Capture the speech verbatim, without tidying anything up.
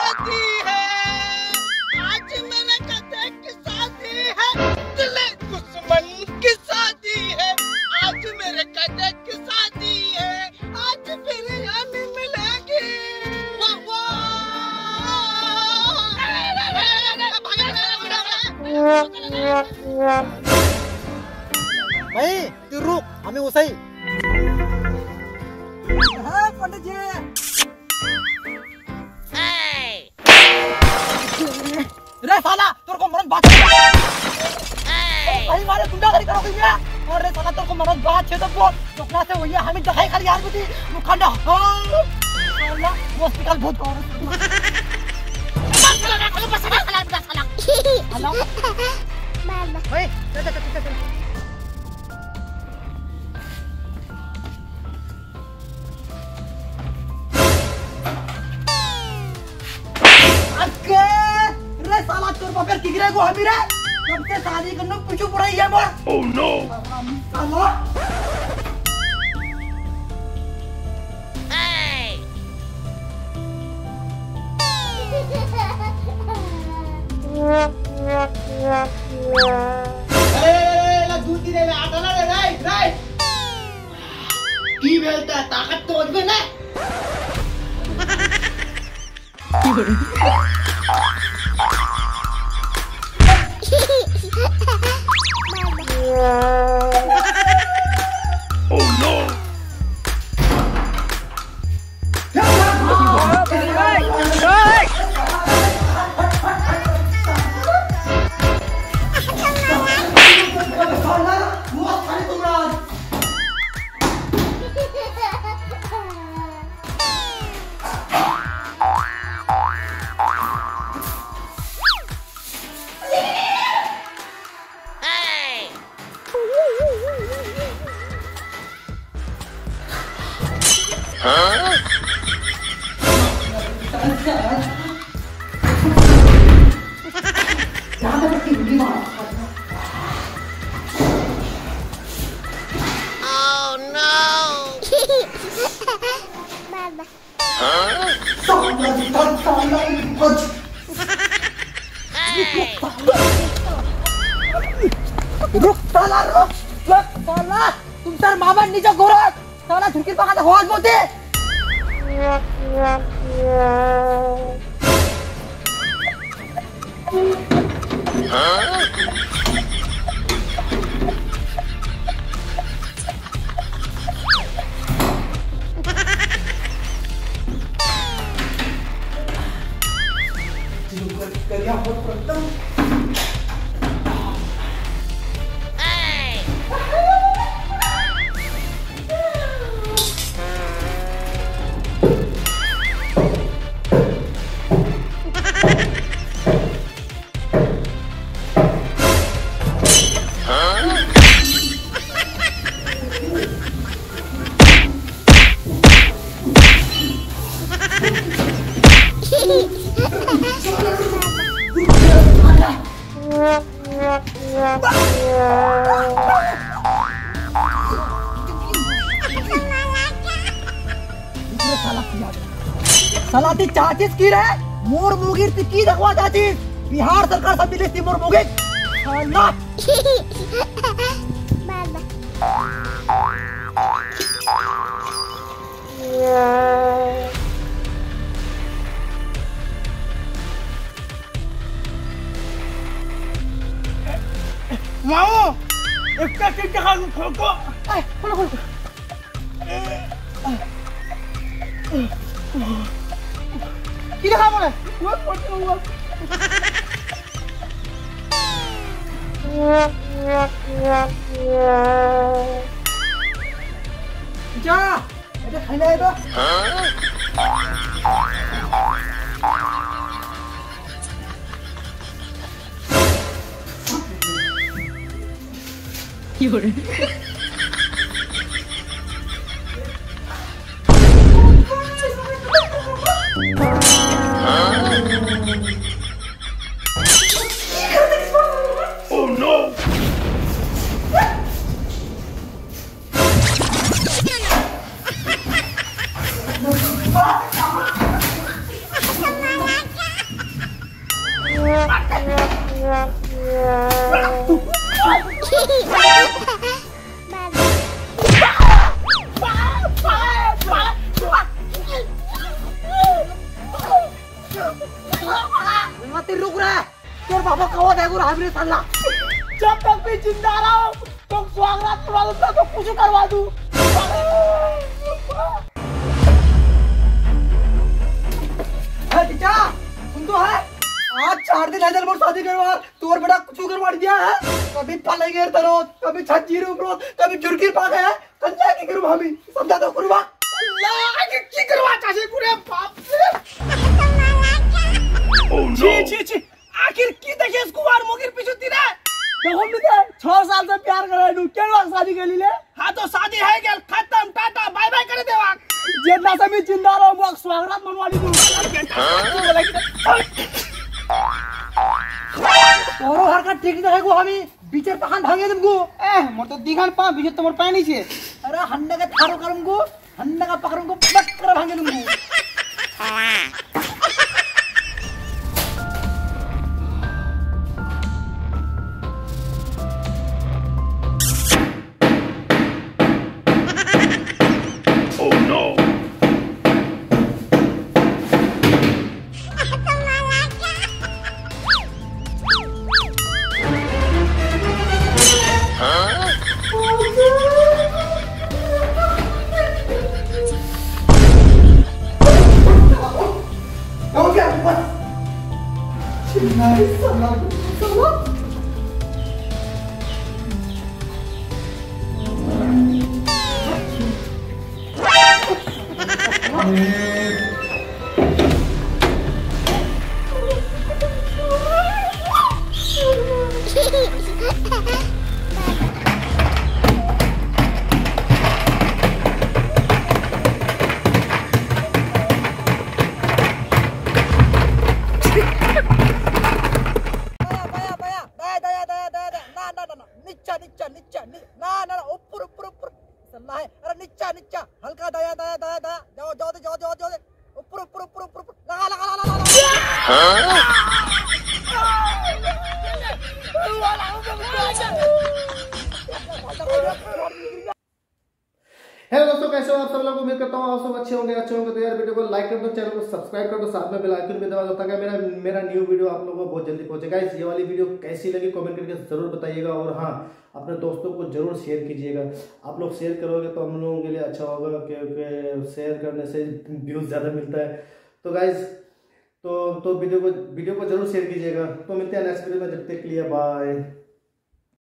शादी है, आज मेरे गधे की शादी है, दिले दुश्मन की शादी है, आज मेरे गधे की शादी है, आज बिरयानी मिलेगी। वाह वाह। भाई तू रुक, हमें वो सही। हाँ पंडित जी। रे साला तेरे को मरद बात भाई मारे गुंडागर्दी करोगे क्या? और रे साला तेरे को मरद बात है तो बोल चुपना से वही हमें दिखाई खाली यार मुझे मुखंडा साला हॉस्पिटल बहुत गौर हेलो भाई चल चल चल चल साला तोर बापर किगरे को हमी रे सबसे शादी करने पूछो पड़ा ये बोल। ओह नो साला ए ला दूध दे ले आता ना रे राइट राइट की बोलता ताकत तो अजब ना Oh no! Huh? Oh no! Mama. Huh? Hey! रुक साला रुक रुक साला तुम सर मामा नीचे गोरख साला झुकी पका तो होश बोलते हाँ करिया बहुत प्रथम सलाती चाचीस की रे मोर मुगीर की दखवा चाचीस बिहार सरकार सब मिली थी मोर मुगीर ना माओ एक का चीज का खोल को ए खोल खोल किधर खा बोले वो पड़ता हुआ जा ये खाने आए तो क्यों रे Oh no! रुक रहा है तेरे पापा कहो देखो राबरी साला। जब तक भी जिंदा रहो तो स्वागत करवा दूं तो कुछ करवा दूं। टीचा सुन तो है आज चार दिन है मोर शादी करवा तोर बड़ा कुछ करवा दिया है। कभी पाले गेर तरो कभी छज्जी रो कभी जुर्गी पा गया कंजा की करू भाभी समझा तो करवा अल्लाह की करवा चाहे पूरे बाप से। छी छी छी आखिर की देखे कुमार मोगिर पीछे तीरा देखो मिले छह साल से प्यार करे नु केवा शादी के लिए। हां तो शादी है गेल खत्म टाटा बाय बाय करे देवा जेना से मैं जिंदा रहो मो स्वागत मनवाली दू। तोरो हर का ठीक है को हमी बीचर पखान भागे तुमको ए मोर तो दिखान पा बीचर तोर पानी छे। अरे हन्ने का थारो करम को हन्ने का पकड़म को पक कर भागे तुमको। हेलो दोस्तों, कैसे हो आप सब लोग। उम्मीद करता हूँ आप सब अच्छे होंगे अच्छे होंगे तो यार वीडियो को लाइक कर दो, चैनल को सब्सक्राइब कर दो, साथ में बेल आइकन भी दबा दो ताकि मेरा मेरा न्यू वीडियो आप लोगों को बहुत जल्दी पहुंचेगा। ये वाली वीडियो कैसी लगी कमेंट करके जरूर बताइएगा और हाँ अपने दोस्तों को जरूर शेयर कीजिएगा। आप लोग शेयर करोगे तो हम लोगों के लिए अच्छा होगा क्योंकि शेयर करने से व्यूज ज़्यादा मिलता है। तो गाइज तो तो वीडियो को वीडियो को जरूर शेयर कीजिएगा। तो मिलते हैं नेक्स्ट वीडियो में, जब तक के लिए बाय।